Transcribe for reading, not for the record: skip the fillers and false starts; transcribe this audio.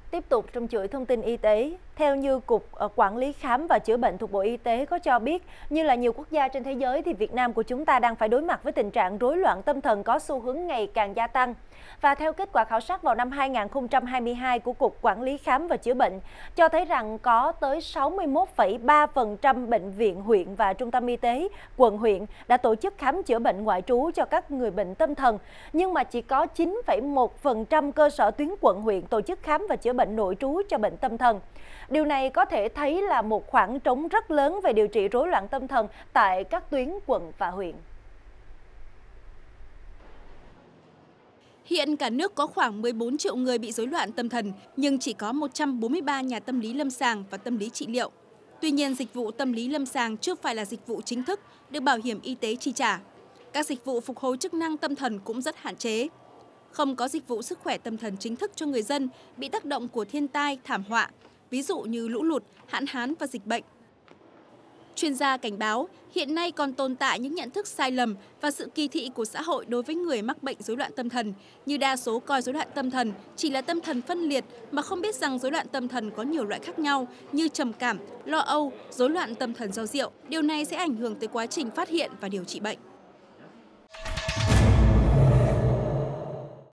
Tiếp tục trong chuỗi thông tin y tế, theo như Cục Quản lý Khám và Chữa bệnh thuộc Bộ Y tế có cho biết, như là nhiều quốc gia trên thế giới thì Việt Nam của chúng ta đang phải đối mặt với tình trạng rối loạn tâm thần có xu hướng ngày càng gia tăng. Và theo kết quả khảo sát vào năm 2022 của Cục Quản lý Khám và Chữa bệnh, cho thấy rằng có tới 61,3% bệnh viện, huyện và trung tâm y tế, quận huyện đã tổ chức khám chữa bệnh ngoại trú cho các người bệnh tâm thần, nhưng mà chỉ có 9,1% cơ sở tuyến quận huyện tổ chức khám và chữa bệnh nội trú cho bệnh tâm thần. Điều này có thể thấy là một khoảng trống rất lớn về điều trị rối loạn tâm thần tại các tuyến quận và huyện. Hiện cả nước có khoảng 14 triệu người bị rối loạn tâm thần, nhưng chỉ có 143 nhà tâm lý lâm sàng và tâm lý trị liệu. Tuy nhiên, dịch vụ tâm lý lâm sàng chưa phải là dịch vụ chính thức được bảo hiểm y tế chi trả. Các dịch vụ phục hồi chức năng tâm thần cũng rất hạn chế. Không có dịch vụ sức khỏe tâm thần chính thức cho người dân bị tác động của thiên tai, thảm họa, ví dụ như lũ lụt, hạn hán và dịch bệnh. Chuyên gia cảnh báo, hiện nay còn tồn tại những nhận thức sai lầm và sự kỳ thị của xã hội đối với người mắc bệnh rối loạn tâm thần, như đa số coi rối loạn tâm thần chỉ là tâm thần phân liệt mà không biết rằng rối loạn tâm thần có nhiều loại khác nhau như trầm cảm, lo âu, rối loạn tâm thần do rượu. Điều này sẽ ảnh hưởng tới quá trình phát hiện và điều trị bệnh.